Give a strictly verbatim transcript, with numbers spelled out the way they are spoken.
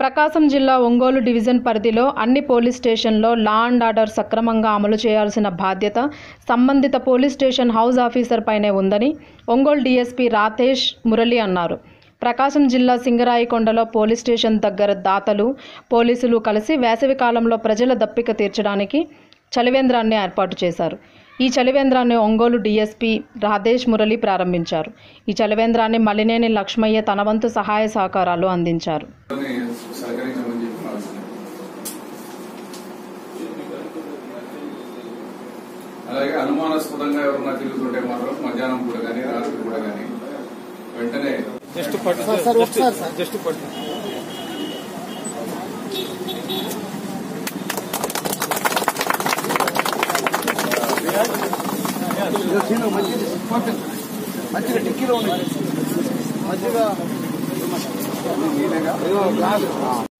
ప్రకాశం జిల్లా ఒంగోలు డివిజన్ పరిధిలో అన్ని పోలీస్ స్టేషన్లో లా అండ్ ఆర్డర్ సక్రమంగా అమలు చేయాల్సిన బాధ్యత సంబంధిత పోలీస్ స్టేషన్ హౌస్ ఆఫీసర్ పైనే ఉందని ఒంగోలు డీఎస్పీ రాతేష్ మురళి అన్నారు. ప్రకాశం జిల్లా సింగరాయికొండలో పోలీస్ స్టేషన్ దగ్గర దాతలు, పోలీసులు కలిసి వేసవి కాలంలో ప్రజల దప్పిక తీర్చడానికి చలివేంద్రాన్ని ఏర్పాటు చేశారు. ఈ చలివేంద్రాన్ని ఒంగోలు డీఎస్పీ రాతేష్ మురళి ప్రారంభించారు. ఈ చలివేంద్రాన్ని మలినేని లక్ష్మయ్య తన వంతు సహాయ సహకారాలు అందించారు. అలాగే అనుమానాస్పదంగా ఎవరన్నా తిరుగుతుంటే మాత్రం మధ్యాహ్నం కూడా కానీ రాత్రి కూడా కానీ వెంటనే జస్ట్ పట్టు సార్ ఒకసారి సార్ జస్ట్ పట్టు మంచిగా టిక్కీలో ఉన్నాయి మంచిగా